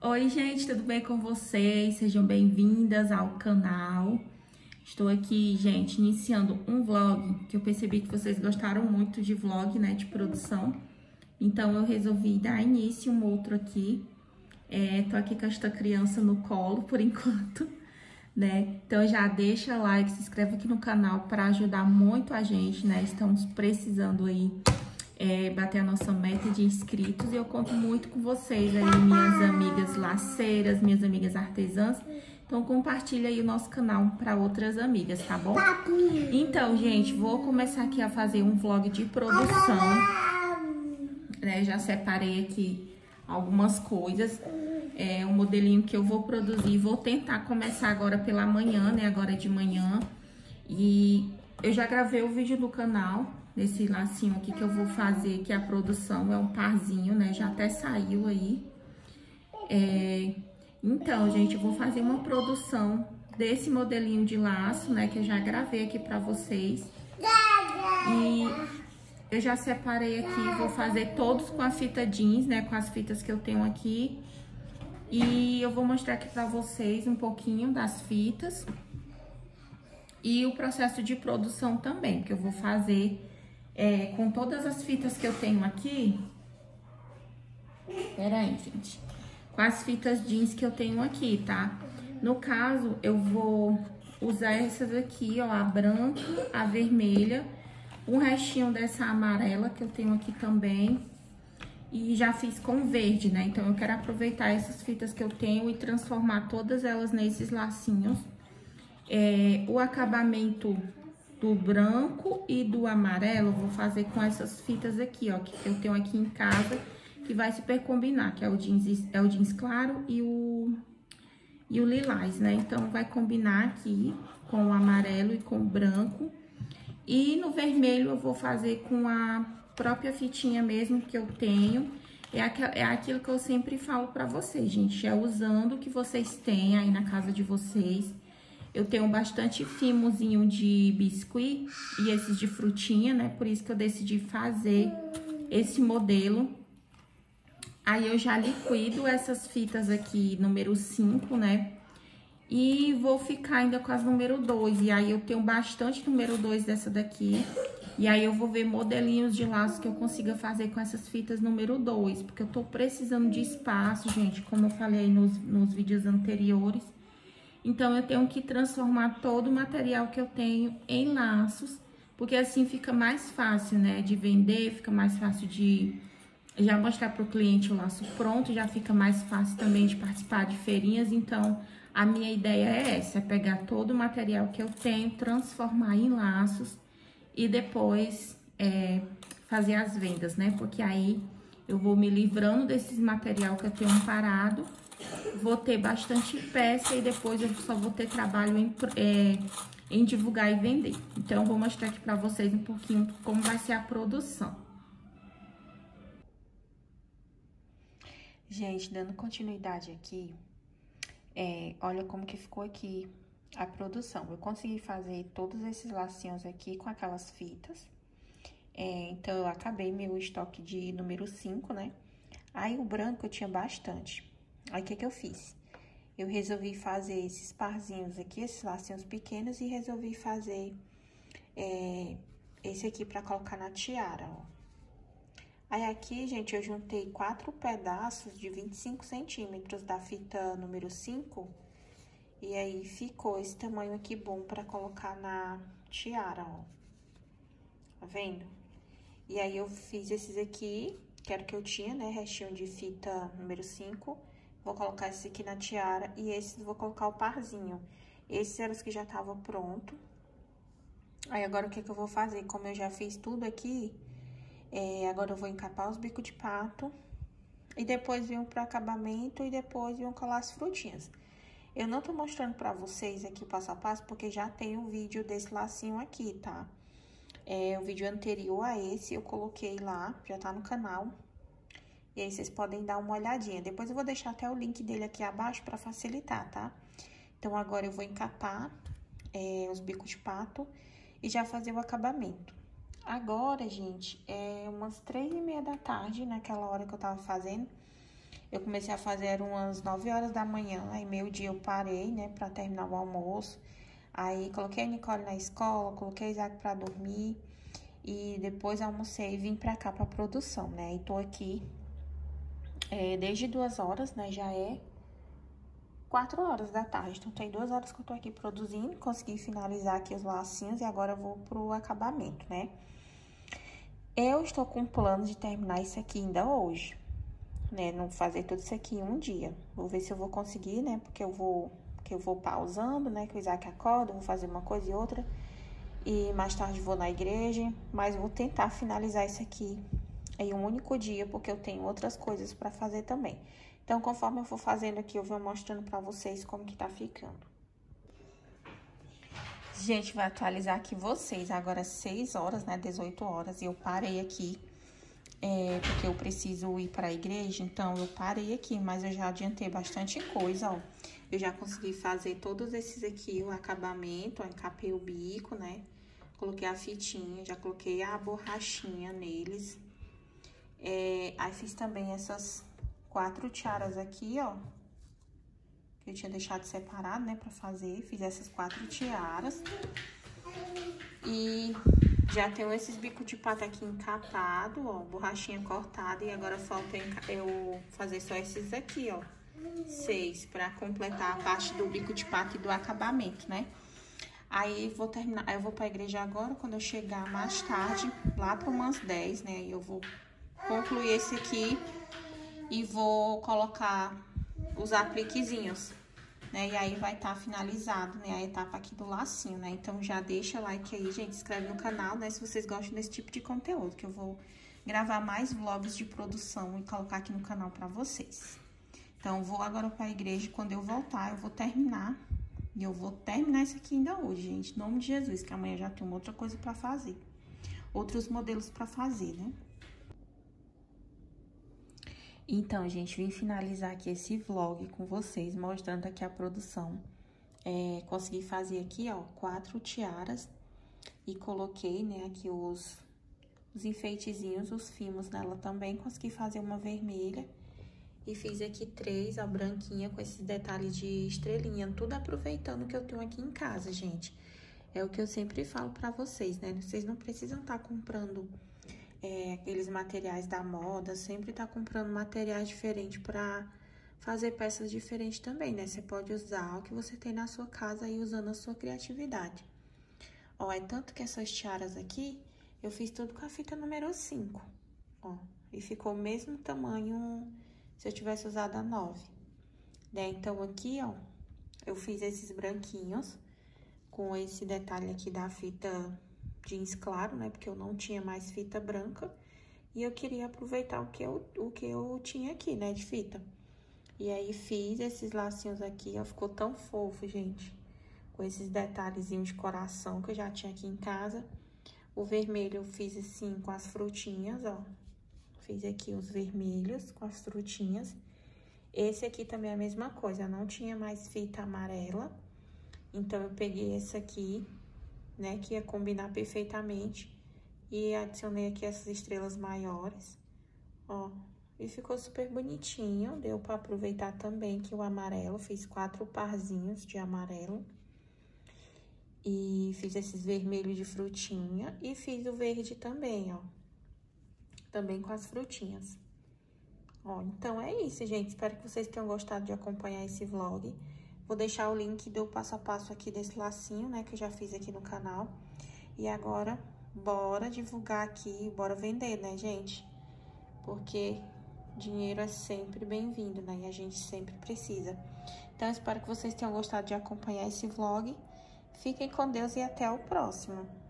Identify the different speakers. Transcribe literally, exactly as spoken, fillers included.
Speaker 1: Oi, gente, tudo bem com vocês? Sejam bem-vindas ao canal. Estou aqui, gente, iniciando um vlog, que eu percebi que vocês gostaram muito de vlog, né, de produção. Então, eu resolvi dar início um outro aqui. É, tô aqui com esta criança no colo, por enquanto, né? Então, já deixa like, se inscreve aqui no canal para ajudar muito a gente, né? Estamos precisando aí É, bater a nossa meta de inscritos e eu conto muito com vocês aí, minhas amigas laceiras, minhas amigas artesãs. Então, compartilha aí o nosso canal para outras amigas, tá bom? Então, gente, vou começar aqui a fazer um vlog de produção, né? Já separei aqui algumas coisas, é um modelinho que eu vou produzir. Vou tentar começar agora pela manhã, né? Agora de manhã. E eu já gravei o vídeo do canal, desse lacinho aqui que eu vou fazer, que a produção é um parzinho, né? Já até saiu aí. É... Então, gente, eu vou fazer uma produção desse modelinho de laço, né? Que eu já gravei aqui pra vocês. E eu já separei aqui, vou fazer todos com a fita jeans, né? Com as fitas que eu tenho aqui. E eu vou mostrar aqui pra vocês um pouquinho das fitas. E o processo de produção também, que eu vou fazer... É, com todas as fitas que eu tenho aqui. Pera aí, gente. Com as fitas jeans que eu tenho aqui, tá? No caso, eu vou usar essas aqui, ó, a branca, a vermelha, um restinho dessa amarela que eu tenho aqui também. E já fiz com verde, né? Então, eu quero aproveitar essas fitas que eu tenho e transformar todas elas nesses lacinhos. É, o acabamento do branco e do amarelo, eu vou fazer com essas fitas aqui, ó, que eu tenho aqui em casa, que vai super combinar, que é o jeans, é o jeans claro e o, e o lilás, né? Então, vai combinar aqui com o amarelo e com o branco. E no vermelho, eu vou fazer com a própria fitinha mesmo que eu tenho. É, aqu é aquilo que eu sempre falo pra vocês, gente, é usando o que vocês têm aí na casa de vocês. Eu tenho bastante fimozinho de biscuit e esses de frutinha, né? Por isso que eu decidi fazer esse modelo. Aí, eu já liquido essas fitas aqui, número cinco, né? E vou ficar ainda com as número dois. E aí, eu tenho bastante número dois dessa daqui. E aí, eu vou ver modelinhos de laço que eu consiga fazer com essas fitas número dois. Porque eu tô precisando de espaço, gente, como eu falei nos, nos vídeos anteriores. Então, eu tenho que transformar todo o material que eu tenho em laços, porque assim fica mais fácil, né, de vender, fica mais fácil de já mostrar para o cliente o laço pronto, já fica mais fácil também de participar de feirinhas. Então, a minha ideia é essa, é pegar todo o material que eu tenho, transformar em laços e depois é, fazer as vendas, né, porque aí eu vou me livrando desses material que eu tenho parado. Vou ter bastante peça e depois eu só vou ter trabalho em, é, em divulgar e vender. Então, eu vou mostrar aqui pra vocês um pouquinho como vai ser a produção. Gente, dando continuidade aqui, é, olha como que ficou aqui a produção. Eu consegui fazer todos esses lacinhos aqui com aquelas fitas. É, então, eu acabei meu estoque de número cinco, né? Aí, o branco eu tinha bastante. Aí, o que que eu fiz? Eu resolvi fazer esses parzinhos aqui, esses lacinhos pequenos, e resolvi fazer é, esse aqui pra colocar na tiara, ó. Aí, aqui, gente, eu juntei quatro pedaços de vinte e cinco centímetros da fita número cinco. E aí, ficou esse tamanho aqui bom pra colocar na tiara, ó. Tá vendo? E aí, eu fiz esses aqui, que era o que eu tinha, né? Restinho de fita número cinco. Vou colocar esse aqui na tiara e esses vou colocar o parzinho. Esses eram os que já estavam pronto. Aí, agora, o que que eu vou fazer? Como eu já fiz tudo aqui, é, agora eu vou encapar os bicos de pato. E depois venho pro acabamento e depois venho colar as frutinhas. Eu não tô mostrando pra vocês aqui o passo a passo, porque já tem o vídeo desse lacinho aqui, tá? É, o vídeo anterior a esse eu coloquei lá, já tá no canal. E aí, vocês podem dar uma olhadinha. Depois eu vou deixar até o link dele aqui abaixo pra facilitar, tá? Então, agora eu vou encapar é, os bicos de pato e já fazer o acabamento. Agora, gente, é umas três e meia da tarde, naquela hora que eu tava fazendo. Eu comecei a fazer eram umas nove horas da manhã, aí meio dia eu parei, né, pra terminar o almoço. Aí coloquei a Nicole na escola, coloquei a Isaac pra dormir e depois almocei e vim pra cá pra produção, né. E tô aqui é, desde duas horas, né, já é quatro horas da tarde. Então tem duas horas que eu tô aqui produzindo, consegui finalizar aqui os lacinhos e agora eu vou pro acabamento, né. Eu estou com plano de terminar isso aqui ainda hoje, né, não fazer tudo isso aqui em um dia. Vou ver se eu vou conseguir, né, porque eu vou, que eu vou pausando, né, que o Isaac acorda, vou fazer uma coisa e outra. E mais tarde vou na igreja, mas vou tentar finalizar isso aqui em um único dia, porque eu tenho outras coisas pra fazer também. Então, conforme eu for fazendo aqui, eu vou mostrando pra vocês como que tá ficando. Gente, vai atualizar aqui vocês, agora seis horas, né, dezoito horas, e eu parei aqui. É, porque eu preciso ir para a igreja, então eu parei aqui, mas eu já adiantei bastante coisa, ó. Eu já consegui fazer todos esses aqui, o acabamento, ó, encapei o bico, né? Coloquei a fitinha, já coloquei a borrachinha neles. É, aí fiz também essas quatro tiaras aqui, ó. Que eu tinha deixado separado, né, pra fazer. Fiz essas quatro tiaras. E já tenho esses bicos de pato aqui encapado, ó, borrachinha cortada. E agora falta eu fazer só esses aqui, ó, seis, pra completar a parte do bico de pato e do acabamento, né? Aí vou terminar, eu vou pra igreja agora, quando eu chegar mais tarde, lá para umas dez, né? Aí eu vou concluir esse aqui e vou colocar os apliquezinhos, né? E aí vai estar tá finalizado, né, a etapa aqui do lacinho, né? Então já deixa o like aí, gente, inscreve no canal, né, se vocês gostam desse tipo de conteúdo, que eu vou gravar mais vlogs de produção e colocar aqui no canal pra vocês. Então, vou agora pra igreja, quando eu voltar, eu vou terminar, e eu vou terminar isso aqui ainda hoje, gente, em nome de Jesus, que amanhã já tem uma outra coisa pra fazer, outros modelos pra fazer, né? Então, gente, vim finalizar aqui esse vlog com vocês, mostrando aqui a produção. É, consegui fazer aqui, ó, quatro tiaras e coloquei, né, aqui os, os enfeitezinhos, os fimos nela também. Consegui fazer uma vermelha e fiz aqui três, ó, branquinha com esses detalhes de estrelinha, tudo aproveitando o que eu tenho aqui em casa, gente. É o que eu sempre falo pra vocês, né, vocês não precisam estar comprando... É, aqueles materiais da moda, sempre tá comprando materiais diferentes pra fazer peças diferentes também, né? Você pode usar o que você tem na sua casa e usando a sua criatividade. Ó, é tanto que essas tiaras aqui, eu fiz tudo com a fita número cinco, ó. E ficou o mesmo tamanho se eu tivesse usado a nove, né? Então, aqui, ó, eu fiz esses branquinhos com esse detalhe aqui da fita... jeans claro, né, porque eu não tinha mais fita branca, e eu queria aproveitar o que eu, o que eu tinha aqui, né, de fita. E aí, fiz esses lacinhos aqui, ó, ficou tão fofo, gente, com esses detalhezinhos de coração que eu já tinha aqui em casa. O vermelho eu fiz assim, com as frutinhas, ó, fiz aqui os vermelhos com as frutinhas. Esse aqui também é a mesma coisa, eu não tinha mais fita amarela, então eu peguei esse aqui, né, que ia combinar perfeitamente, e adicionei aqui essas estrelas maiores, ó, e ficou super bonitinho, deu pra aproveitar também que o amarelo, fiz quatro parzinhos de amarelo, e fiz esses vermelhos de frutinha, e fiz o verde também, ó, também com as frutinhas. Ó, então é isso, gente, espero que vocês tenham gostado de acompanhar esse vlog. Vou deixar o link do passo a passo aqui desse lacinho, né, que eu já fiz aqui no canal. E agora, bora divulgar aqui, bora vender, né, gente? Porque dinheiro é sempre bem-vindo, né, e a gente sempre precisa. Então, espero que vocês tenham gostado de acompanhar esse vlog. Fiquem com Deus e até o próximo.